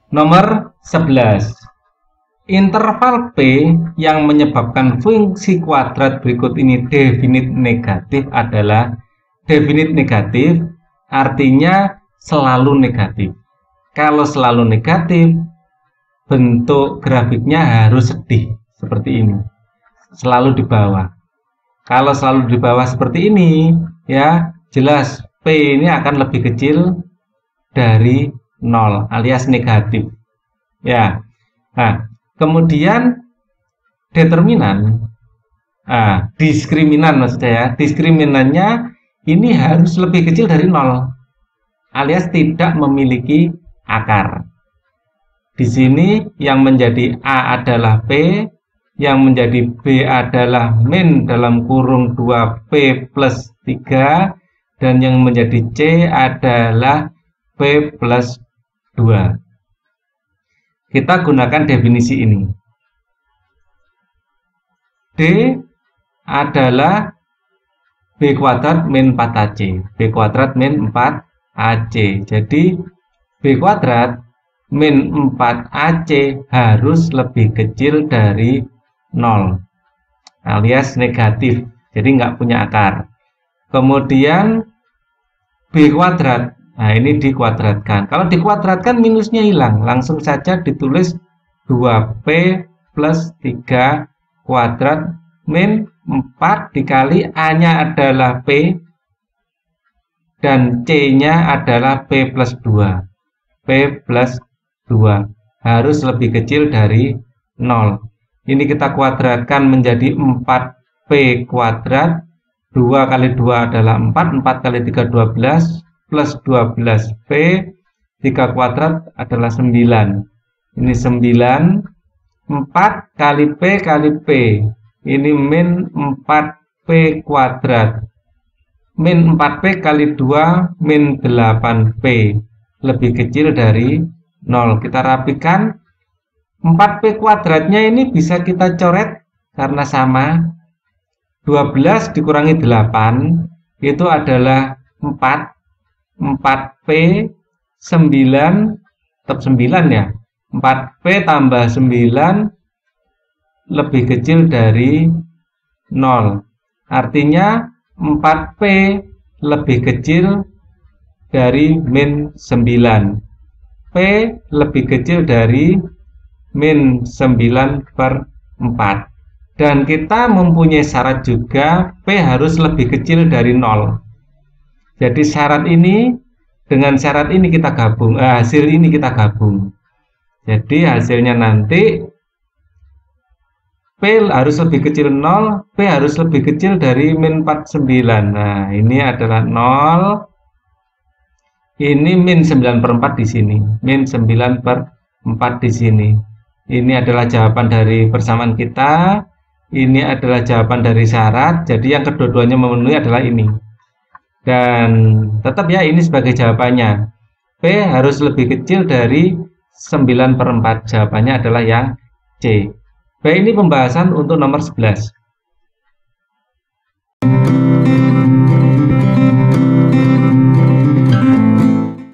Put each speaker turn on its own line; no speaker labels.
Nomor 11. Interval P yang menyebabkan fungsi kuadrat berikut ini definit negatif adalah definit negatif, artinya selalu negatif. Kalau selalu negatif, bentuk grafiknya harus sedih seperti ini, selalu di bawah. Kalau selalu di bawah seperti ini, ya jelas P ini akan lebih kecil dari 0 alias negatif. Ya. Nah, kemudian determinan, diskriminan maksud saya, diskriminannya ini harus lebih kecil dari 0 alias tidak memiliki akar. Di sini yang menjadi A adalah P, yang menjadi B adalah min dalam kurung 2P plus 3, dan yang menjadi C adalah P plus 2. Kita gunakan definisi ini. D adalah B kuadrat min 4AC. B kuadrat min 4AC. Jadi B kuadrat min 4AC harus lebih kecil dari 0 alias negatif. Jadi nggak punya akar. Kemudian B kuadrat. Nah, ini dikuadratkan. Kalau dikuadratkan minusnya hilang. Langsung saja ditulis 2P plus 3 kuadrat min 4 dikali A-nya adalah P dan C-nya adalah P plus 2. P plus 2 harus lebih kecil dari 0. Ini kita kuadratkan menjadi 4P kuadrat. 2 kali 2 adalah 4. 4 kali 3 12. Plus 12P, 3 kuadrat adalah 9. Ini 9. 4 kali P kali P. Ini min 4P kuadrat. Min 4P kali 2, min 8P. Lebih kecil dari 0. Kita rapikan. 4P kuadratnya ini bisa kita coret karena sama. 12 dikurangi 8, itu adalah 4. 4P 9 tetap 9 ya. 4P tambah 9 lebih kecil dari 0. Artinya 4P lebih kecil dari min 9. P lebih kecil dari min 9 per 4. Dan kita mempunyai syarat juga P harus lebih kecil dari 0. Jadi syarat ini dengan syarat ini kita gabung, hasil ini kita gabung. Jadi hasilnya nanti P harus lebih kecil 0, P harus lebih kecil dari min 49. Nah, ini adalah 0. Ini min 9 per 4 di sini. Min 9 per 4 di sini. Ini adalah jawaban dari persamaan kita. Ini adalah jawaban dari syarat. Jadi yang kedua-duanya memenuhi adalah ini. Dan tetap ya ini sebagai jawabannya. P harus lebih kecil dari 9 per 4. Jawabannya adalah yang C. Baik, ini pembahasan untuk nomor 11.